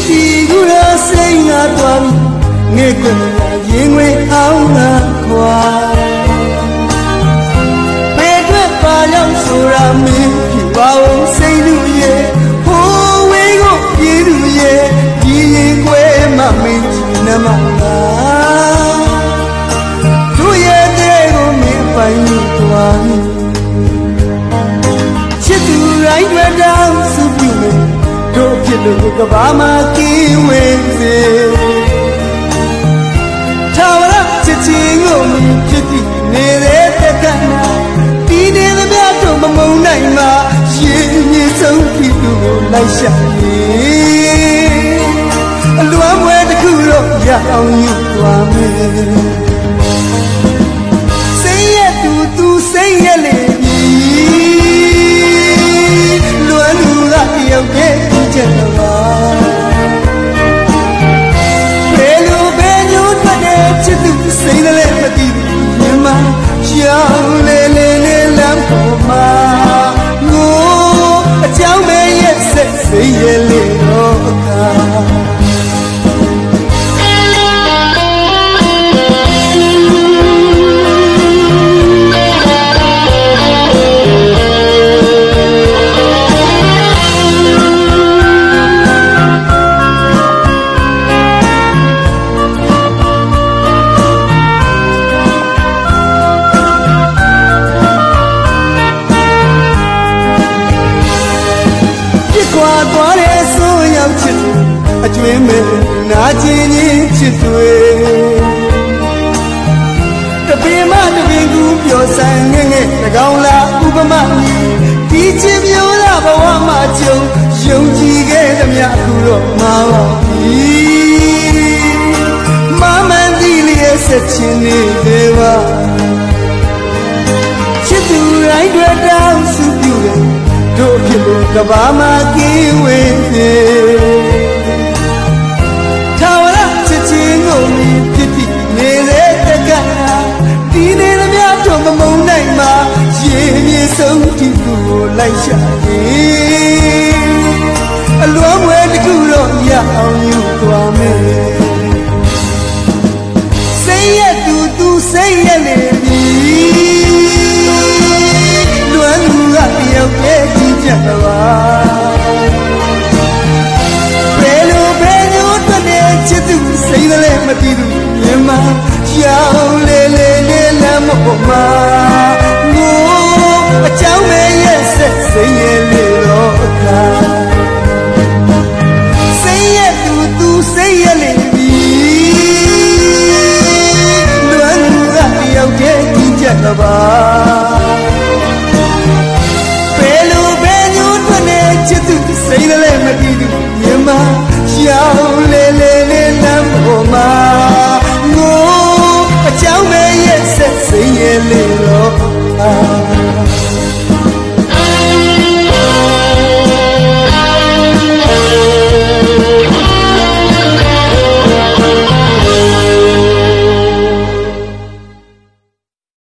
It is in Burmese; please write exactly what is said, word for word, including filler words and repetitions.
စီကူရစိတ်ငါသွားငဲ့ကွယ်ရင်ွေအောင်ငါခွာဘယ်အတွက်ပါရောက်ဆိုရမင်းဖြစ်ပါအောင်စိတ်လူရဲ့ဟိုးဝေးကိုပြေးလူရဲ့ဒီရင်ကွယ်မမင်းချင်နမလားသူရဲ့တဲ့ကိုမင်းပိုင်သွားချစ်သူတိုင်းတွေ့တော့စုပြုမယ်တို့ဖြစ်လို့ကဘာမှကင်းဝေးစေထာဝရချစ်ချင်းကိုမြင်ဖြစ်ပြီးနေတဲ့တက္ကနာဒီနေသမျှတို့မမုံနိုင်မှာရှင်မြေဆုံးဖြစ်သူကိုလိုက်ရှာနေအလွမ်းဝဲတစ်ခုတော့ရအောင်ယူသွားမယ်စိတ်ရဲ့သူသူစိတ်ရဲ့လေလွမ်းလူကတယောက်တည်းချက်တော့ဘယ်လိုပဲညှို့ထွက်တဲ့ချစ်သူစိတ်လည်းမတည်ဘူးမြမရောင်လေလေလေးလမ်းပေါ်မှာငိုအကြောင်းမဲ့ရဲ့စိတ်စိတ်ရဲ့လေတော့အခါအကျွင်းမဲ့နာကျင်ချင်းချစ်တွေတပင်မတပင်ကူပျော်ဆန်းငဲ့ငဲ့တကောင်လာဥပမာဒီချစ်မျိုးသာဘဝမှာကြုံယုံကြည်ခဲ့သမျှအခုတော့မှာပါပြီမမန်ဒီလေးရဲ့ဆက်ချင်နေသေးပါချစ်သူတိုင်းတွေ့တောင်းစုပြုတယ်တို့ဖြစ်လို့ကဘာမှာကင်းဝေးသေးဖြစ်ဖြစ်နေတဲ့တက္ကနာဒီနေသမျှတို့မမုံနိုင်မှာရေမြေဆုံးဒီသူကိုလိုက်ရှာနေအလွမ်းဝဲတစ်ခုတော့ရအောင်ယူသွားမယ်စိတ်ရဲ့သူသူစိတ်ရဲ့လေပြီလွမ်းလူကတယောက်တည်းကြီးကြပါဘယ်လိုပဲညှို့ထွက်တဲ့ချစ်သူစိတ်လည်းမတည်ဘူးမြမရောင်လေလေလေးလမ်းပေါ်မှာငိုအကြောင်းမဲ့ရဲ့ဆက်စိတ်ရဲ့လေတော့အခါစိတ်ရဲ့သူသူစိတ်ရဲ့လေပြီလွမ်းလူကတယောက်တည်းကြီးကြတော့ပါဘယ်လိုပဲညှို့ထွက်နေချစ်သူစိတ်လည်းမတည်ဘူးမြမရောင်